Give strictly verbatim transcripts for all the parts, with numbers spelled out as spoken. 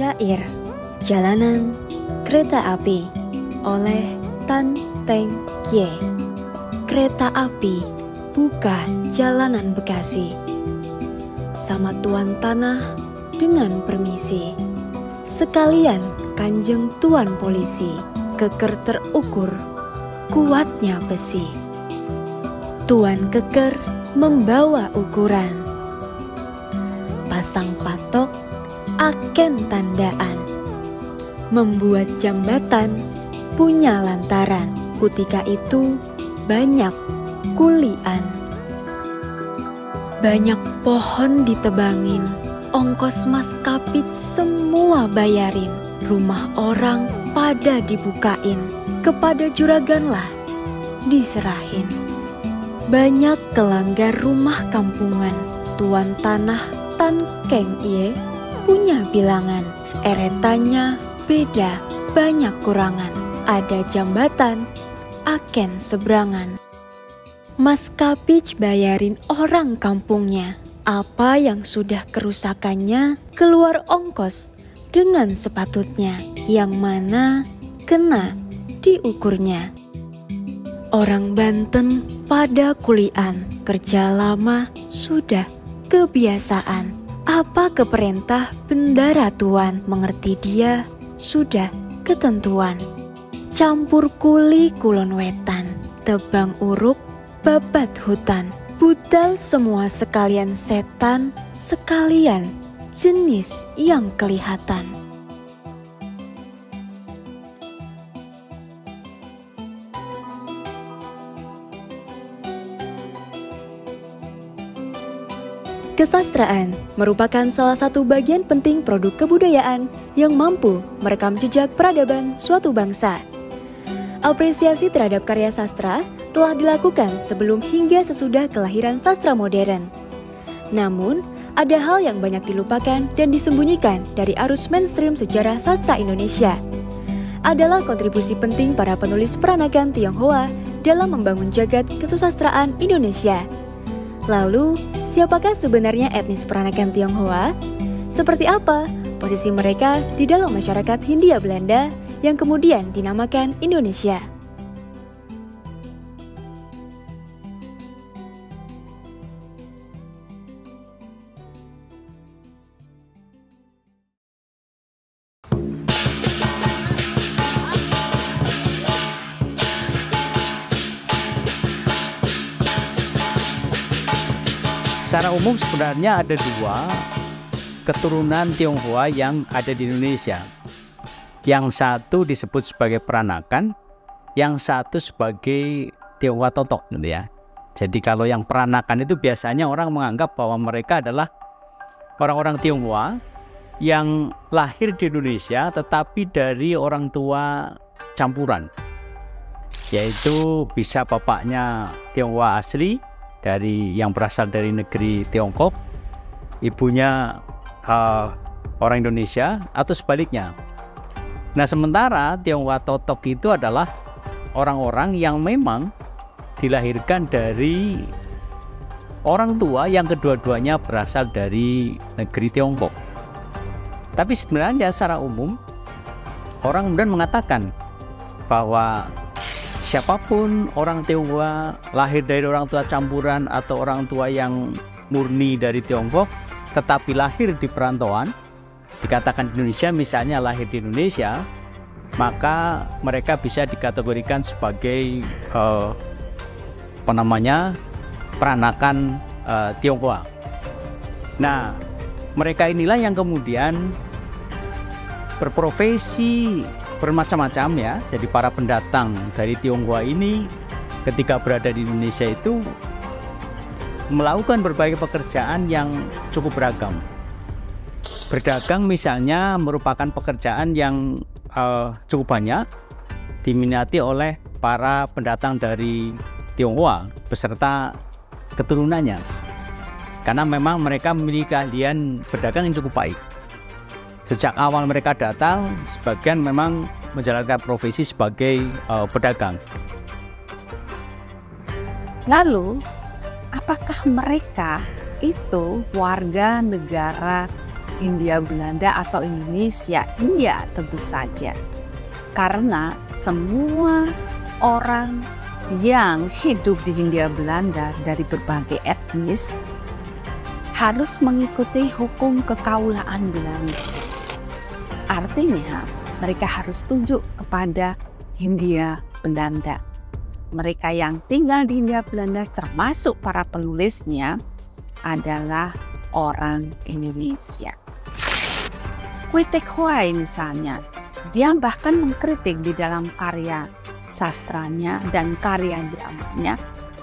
Syair Jalanan Kereta Api oleh Tan Teng Kie. Kereta api buka jalanan Bekasi. Sama tuan tanah dengan permisi. Sekalian kanjeng tuan polisi, keker terukur, kuatnya besi. Tuan keker membawa ukuran. Pasang patok, aken tandaan. Membuat jambatan, punya lantaran. Kutika itu banyak kulian. Banyak pohon ditebangin, ongkos maskapit semua bayarin. Rumah orang pada dibukain, kepada juraganlah diserahin. Banyak kelanggar rumah kampungan, tuan tanah Tan Keng Ie punya bilangan. Eretannya beda, banyak kurangan. Ada jambatan, aken seberangan. Maskapit bayarin orang kampungnya. Apa yang sudah kerusakannya keluar ongkos dengan sepatutnya. Yang mana kena diukurnya. Orang Banten pada kulian, kerja lama sudah kebiasaan. Apa keperintah bendara tuan, mengerti dia sudah ketentuan. Campur kuli kulon wetan, tebang uruk babat hutan. Budal semua sekalian setan, sekalian jenis yang kelihatan. Kesastraan merupakan salah satu bagian penting produk kebudayaan yang mampu merekam jejak peradaban suatu bangsa. Apresiasi terhadap karya sastra telah dilakukan sebelum hingga sesudah kelahiran sastra modern. Namun, ada hal yang banyak dilupakan dan disembunyikan dari arus mainstream sejarah sastra Indonesia. Adalah kontribusi penting para penulis peranakan Tionghoa dalam membangun jagat kesusastraan Indonesia. Lalu, siapakah sebenarnya etnis peranakan Tionghoa? Seperti apa posisi mereka di dalam masyarakat Hindia Belanda yang kemudian dinamakan Indonesia? Secara umum sebenarnya ada dua keturunan Tionghoa yang ada di Indonesia. Yang satu disebut sebagai peranakan, yang satu sebagai Tionghoa Totok, gitu ya. Jadi kalau yang peranakan itu biasanya orang menganggap bahwa mereka adalah orang-orang Tionghoa yang lahir di Indonesia tetapi dari orang tua campuran. Yaitu bisa bapaknya Tionghoa asli, dari yang berasal dari negeri Tiongkok, ibunya uh, orang Indonesia, atau sebaliknya. Nah, sementara Tionghoa Totok itu adalah orang-orang yang memang dilahirkan dari orang tua yang kedua-duanya berasal dari negeri Tiongkok. Tapi sebenarnya secara umum orang kemudian mengatakan bahwa siapapun orang Tionghoa lahir dari orang tua campuran atau orang tua yang murni dari Tiongkok tetapi lahir di perantauan, dikatakan di Indonesia, misalnya lahir di Indonesia, maka mereka bisa dikategorikan sebagai uh, apa namanya peranakan uh, Tionghoa. Nah, mereka inilah yang kemudian berprofesi bermacam-macam ya. Jadi para pendatang dari Tionghoa ini ketika berada di Indonesia itu melakukan berbagai pekerjaan yang cukup beragam. Berdagang misalnya merupakan pekerjaan yang uh, cukup banyak diminati oleh para pendatang dari Tionghoa beserta keturunannya. Karena memang mereka memiliki keahlian berdagang yang cukup baik. Sejak awal mereka datang, sebagian memang menjalankan profesi sebagai uh, pedagang. Lalu, apakah mereka itu warga negara Hindia Belanda atau Indonesia? Iya, tentu saja. Karena semua orang yang hidup di Hindia Belanda dari berbagai etnis harus mengikuti hukum kekaulaan Belanda. Artinya, mereka harus tunduk kepada Hindia Belanda. Mereka yang tinggal di Hindia Belanda, termasuk para penulisnya, adalah orang Indonesia. Kwitek Hwai misalnya, dia bahkan mengkritik di dalam karya sastranya dan karya dramanya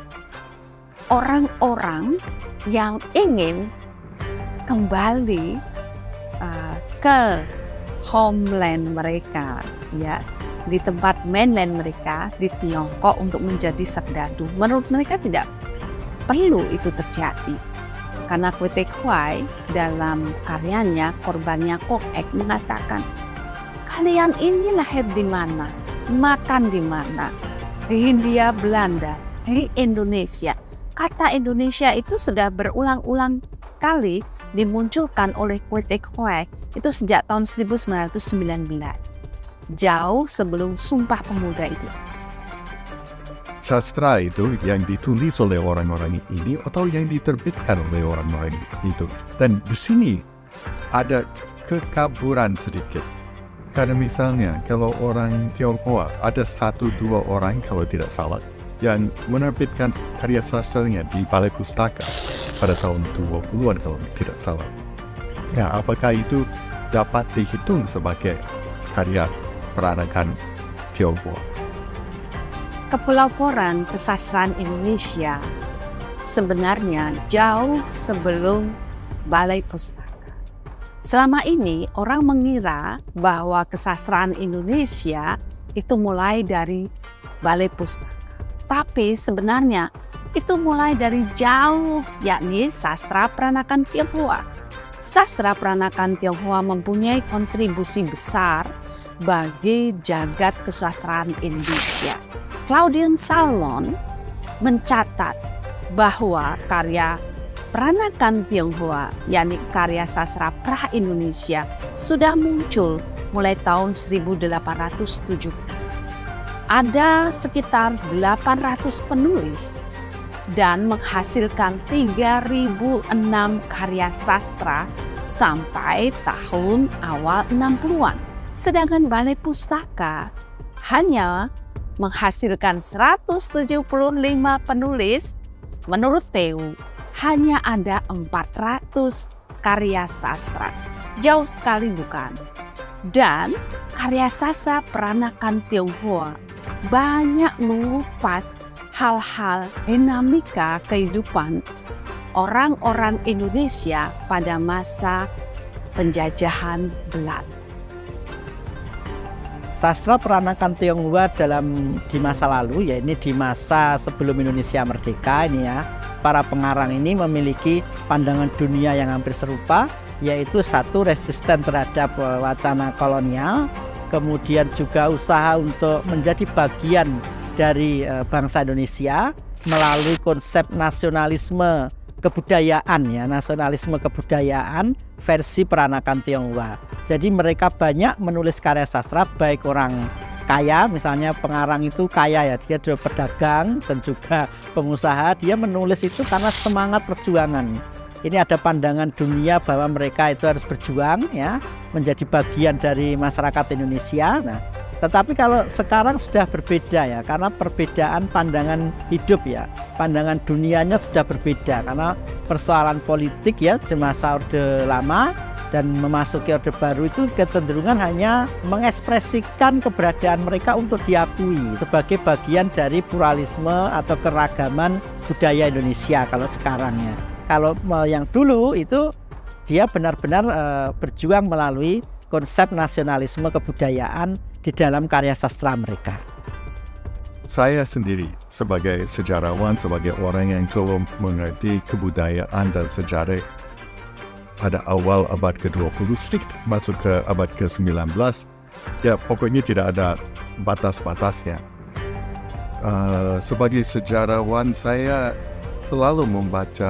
orang-orang yang ingin kembali uh, ke homeland mereka, ya, di tempat mainland mereka di Tiongkok untuk menjadi serdadu. Menurut mereka tidak perlu itu terjadi. Karena Kwitek Hwai dalam karyanya Korbannya Kok Ek mengatakan, kalian ini lahir di mana, makan di mana, di Hindia Belanda, di Indonesia. Kata Indonesia itu sudah berulang-ulang kali dimunculkan oleh Kwitek Hwai itu sejak tahun seribu sembilan ratus sembilan belas, jauh sebelum Sumpah Pemuda itu. Sastra itu yang ditulis oleh orang-orang ini atau yang diterbitkan oleh orang-orang itu. Dan di sini ada kekaburan sedikit. Karena misalnya kalau orang Tionghoa ada satu dua orang kalau tidak salah yang menerbitkan karya sastranya di Balai Pustaka pada tahun dua puluhan kalau tidak salah. Ya, apakah itu dapat dihitung sebagai karya peranakan Tionghoa? Kepeloporian kesastraan Indonesia sebenarnya jauh sebelum Balai Pustaka. Selama ini orang mengira bahwa kesastraan Indonesia itu mulai dari Balai Pustaka. Tapi sebenarnya itu mulai dari jauh, yakni sastra peranakan Tionghoa. Sastra peranakan Tionghoa mempunyai kontribusi besar bagi jagat kesastraan Indonesia. Claudian Salmon mencatat bahwa karya peranakan Tionghoa, yakni karya sastra pra-Indonesia, sudah muncul mulai tahun seribu delapan ratus tujuh puluh. Ada sekitar delapan ratus penulis dan menghasilkan tiga ribu enam karya sastra sampai tahun awal enam puluhan. Sedangkan Balai Pustaka hanya menghasilkan seratus tujuh puluh lima penulis. Menurut Teu, hanya ada empat ratus karya sastra. Jauh sekali bukan? Dan karya sastra peranakan Tionghoa banyak mengupas hal-hal dinamika kehidupan orang-orang Indonesia pada masa penjajahan Belanda. Sastra peranakan Tionghoa dalam di masa lalu, ya ini di masa sebelum Indonesia merdeka ini ya, para pengarang ini memiliki pandangan dunia yang hampir serupa, yaitu satu, resisten terhadap wacana kolonial, kemudian juga usaha untuk menjadi bagian dari bangsa Indonesia melalui konsep nasionalisme kebudayaan, ya, nasionalisme kebudayaan versi peranakan Tionghoa. Jadi mereka banyak menulis karya sastra, baik orang kaya, misalnya pengarang itu kaya ya, dia juga pedagang dan juga pengusaha, dia menulis itu karena semangat perjuangan. Ini ada pandangan dunia bahwa mereka itu harus berjuang ya, menjadi bagian dari masyarakat Indonesia. Nah, tetapi kalau sekarang sudah berbeda ya, karena perbedaan pandangan hidup ya, pandangan dunianya sudah berbeda karena persoalan politik ya, di masa Orde Lama dan memasuki Orde Baru itu kecenderungan hanya mengekspresikan keberadaan mereka untuk diakui sebagai bagian dari pluralisme atau keragaman budaya Indonesia kalau sekarang ya. Kalau yang dulu itu dia benar-benar uh, berjuang melalui konsep nasionalisme kebudayaan di dalam karya sastra mereka. Saya sendiri sebagai sejarawan, sebagai orang yang coba mengerti kebudayaan dan sejarah pada awal abad ke dua puluh sedikit masuk ke abad ke sembilan belas, ya pokoknya tidak ada batas-batasnya. Uh, sebagai sejarawan saya selalu membaca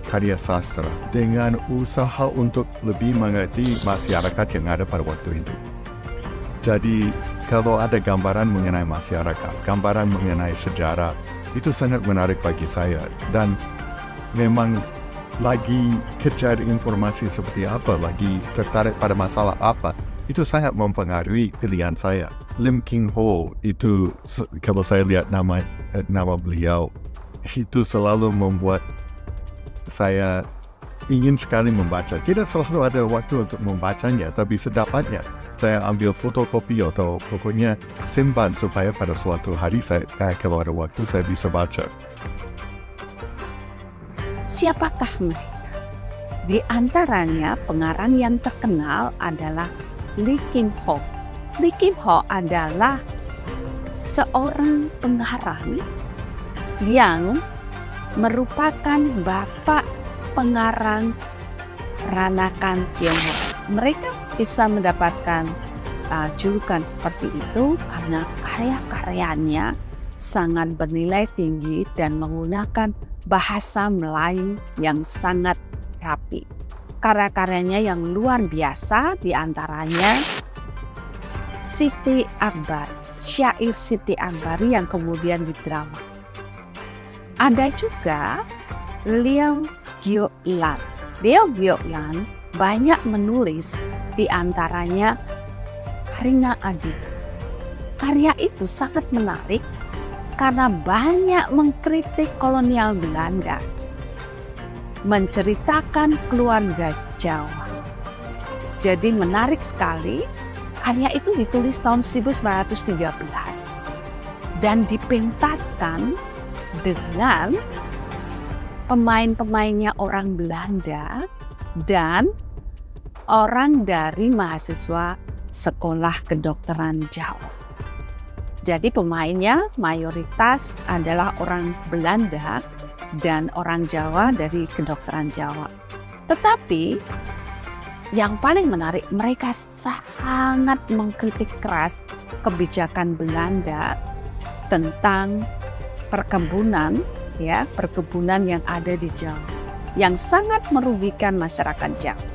karya sastra dengan usaha untuk lebih mengerti masyarakat yang ada pada waktu itu. Jadi, kalau ada gambaran mengenai masyarakat, gambaran mengenai sejarah, itu sangat menarik bagi saya. Dan memang lagi kejar informasi seperti apa, lagi tertarik pada masalah apa, itu sangat mempengaruhi pilihan saya. Lim King Ho itu, kalau saya lihat nama nama beliau, itu selalu membuat saya ingin sekali membaca. Tidak selalu ada waktu untuk membacanya, tapi sedapatnya saya ambil fotokopi atau pokoknya simpan supaya pada suatu hari saya, eh, kalau ada waktu saya bisa baca. Siapakah mereka? Di antaranya pengarang yang terkenal adalah Lee Kim Ho. Lee Kim Ho adalah seorang pengarang yang merupakan bapak pengarang peranakan Tionghoa. Mereka bisa mendapatkan uh, julukan seperti itu karena karya-karyanya sangat bernilai tinggi dan menggunakan bahasa Melayu yang sangat rapi. Karya-karyanya yang luar biasa, diantaranya Siti Akbar, syair Siti Akbar yang kemudian didrama. Ada juga Liao Giolan. Liao Giolan banyak menulis, diantaranya Karina Adi. Karya itu sangat menarik karena banyak mengkritik kolonial Belanda, menceritakan keluarga Jawa. Jadi menarik sekali. Karya itu ditulis tahun seribu sembilan ratus tiga belas dan dipentaskan dengan pemain-pemainnya orang Belanda dan orang dari mahasiswa sekolah kedokteran Jawa. Jadi pemainnya mayoritas adalah orang Belanda dan orang Jawa dari kedokteran Jawa. Tetapi yang paling menarik, mereka sangat mengkritik keras kebijakan Belanda tentang perkebunan, ya, perkebunan yang ada di Jawa, yang sangat merugikan masyarakat Jawa.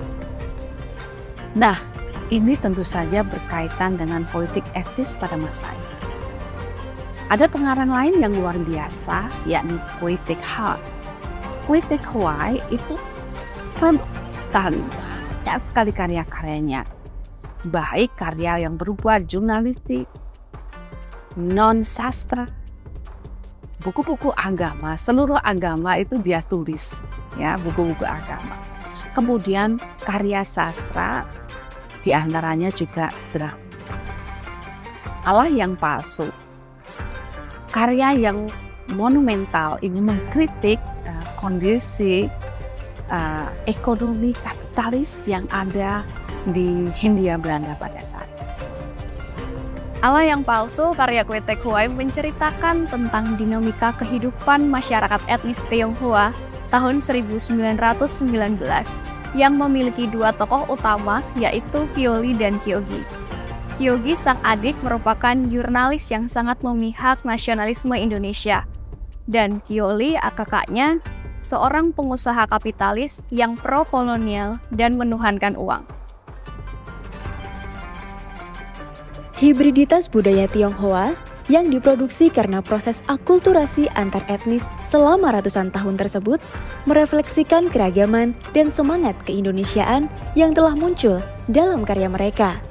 Nah, ini tentu saja berkaitan dengan politik etis pada masa itu. Ada pengarang lain yang luar biasa, yakni Kwai Teck Hai. Kwai Teck Hai itu produktif sekali, banyak sekali karya-karyanya. Baik karya yang berupa jurnalistik, non-sastra, buku-buku agama, seluruh agama itu dia tulis, ya, buku-buku agama. Kemudian karya sastra, diantaranya juga drama. Allah yang palsu, karya yang monumental ini mengkritik uh, kondisi uh, ekonomi kapitalis yang ada di Hindia Belanda pada saat itu. Allah yang palsu karya Kwai Teck Hai menceritakan tentang dinamika kehidupan masyarakat etnis Tionghoa tahun seribu sembilan ratus sembilan belas yang memiliki dua tokoh utama, yaitu Kioli dan Kyogi. Kyogi sang adik merupakan jurnalis yang sangat memihak nasionalisme Indonesia, dan Kioli kakaknya seorang pengusaha kapitalis yang pro-kolonial dan menuhankan uang. Hibriditas budaya Tionghoa yang diproduksi karena proses akulturasi antar etnis selama ratusan tahun tersebut merefleksikan keragaman dan semangat keindonesiaan yang telah muncul dalam karya mereka.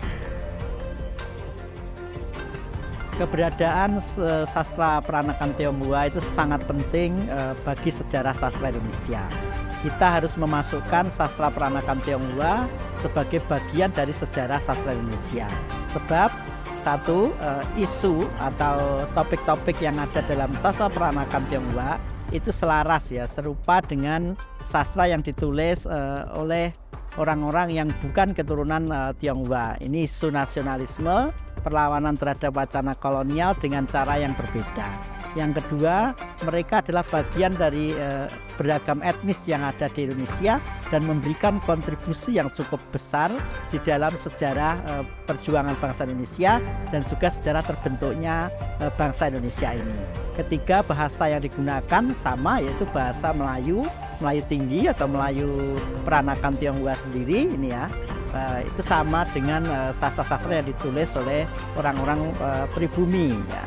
Keberadaan sastra peranakan Tionghoa itu sangat penting eh, bagi sejarah sastra Indonesia. Kita harus memasukkan sastra peranakan Tionghoa sebagai bagian dari sejarah sastra Indonesia. Sebab satu, eh, isu atau topik-topik yang ada dalam sastra peranakan Tionghoa itu selaras, ya, serupa dengan sastra yang ditulis eh, oleh orang-orang yang bukan keturunan eh, Tionghoa. Ini isu nasionalisme, perlawanan terhadap wacana kolonial dengan cara yang berbeda. Yang kedua, mereka adalah bagian dari eh, beragam etnis yang ada di Indonesia dan memberikan kontribusi yang cukup besar di dalam sejarah eh, perjuangan bangsa Indonesia dan juga sejarah terbentuknya eh, bangsa Indonesia ini. Ketiga, bahasa yang digunakan sama, yaitu bahasa Melayu, Melayu tinggi atau Melayu peranakan Tionghoa sendiri ini ya. Uh, itu sama dengan uh, sastra-sastra yang ditulis oleh orang-orang uh, pribumi ya.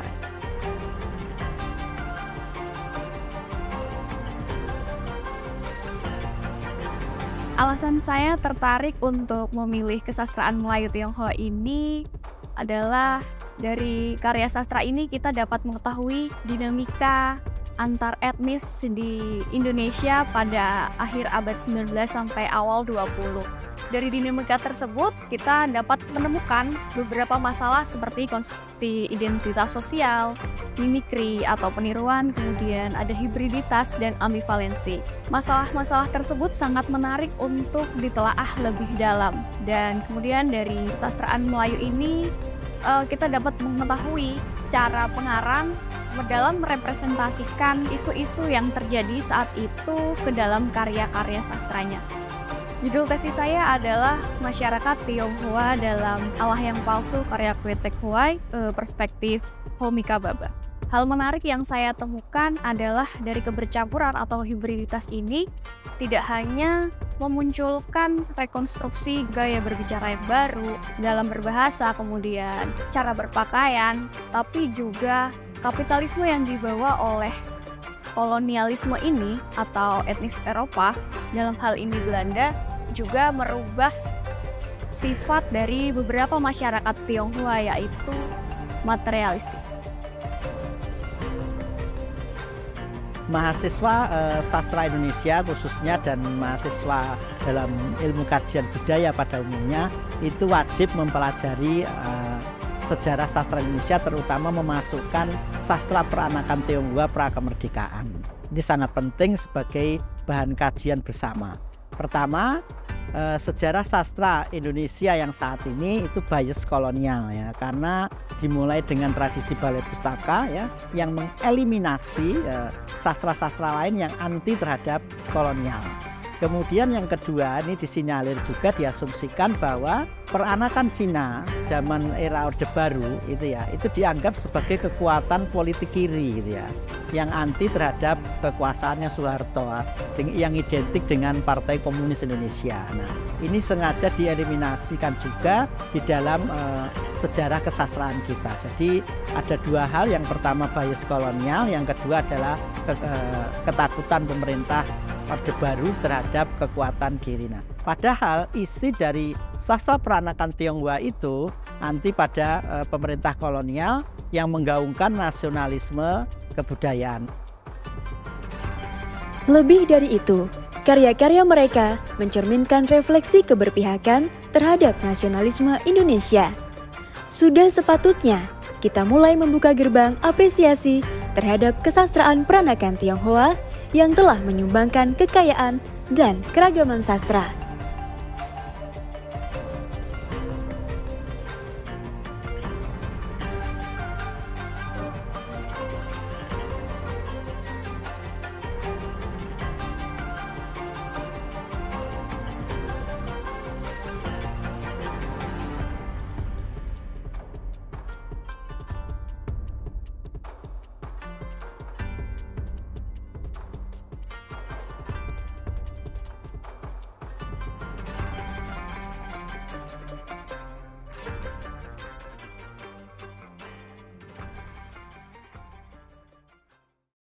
Alasan saya tertarik untuk memilih kesastraan Melayu Tionghoa ini adalah dari karya sastra ini kita dapat mengetahui dinamika antar etnis di Indonesia pada akhir abad sembilan belas sampai awal dua puluh. Dari dinamika tersebut, kita dapat menemukan beberapa masalah seperti konstruksi identitas sosial, mimikri atau peniruan, kemudian ada hibriditas dan ambivalensi. Masalah-masalah tersebut sangat menarik untuk ditelaah lebih dalam. Dan kemudian dari kesastraan Melayu ini, kita dapat mengetahui cara pengarang dalam merepresentasikan isu-isu yang terjadi saat itu ke dalam karya-karya sastranya. Judul tesis saya adalah Masyarakat Tionghoa dalam Allah yang Palsu karya Kwe Tek Huai, perspektif Homika Baba. Hal menarik yang saya temukan adalah dari kebercampuran atau hibriditas ini tidak hanya memunculkan rekonstruksi gaya berbicara yang baru dalam berbahasa, kemudian cara berpakaian, tapi juga kapitalisme yang dibawa oleh kolonialisme ini atau etnis Eropa, dalam hal ini Belanda, juga merubah sifat dari beberapa masyarakat Tionghoa, yaitu materialistis. Mahasiswa eh, sastra Indonesia khususnya dan mahasiswa dalam ilmu kajian budaya pada umumnya itu wajib mempelajari eh, sejarah sastra Indonesia, terutama memasukkan sastra peranakan Tionghoa prakemerdekaan. Ini sangat penting sebagai bahan kajian bersama. Pertama, eh, sejarah sastra Indonesia yang saat ini itu bias kolonial ya, karena dimulai dengan tradisi balai pustaka ya yang mengeliminasi sastra-sastra lain yang anti terhadap kolonial. Kemudian yang kedua, ini disinyalir juga, diasumsikan bahwa peranakan Cina zaman era Orde Baru itu ya, itu dianggap sebagai kekuatan politik kiri gitu ya, yang anti terhadap kekuasaannya Soeharto, yang identik dengan Partai Komunis Indonesia. Nah, ini sengaja dieliminasikan juga di dalam uh, sejarah kesastraan kita. Jadi ada dua hal, yang pertama bias kolonial, yang kedua adalah ke, uh, ketakutan pemerintah Orde Baru terhadap kekuatan kiri. Nah, padahal isi dari sastra peranakan Tionghoa itu anti pada e, pemerintah kolonial yang menggaungkan nasionalisme kebudayaan. Lebih dari itu, karya-karya mereka mencerminkan refleksi keberpihakan terhadap nasionalisme Indonesia. Sudah sepatutnya kita mulai membuka gerbang apresiasi terhadap kesastraan peranakan Tionghoa yang telah menyumbangkan kekayaan dan keragaman sastra.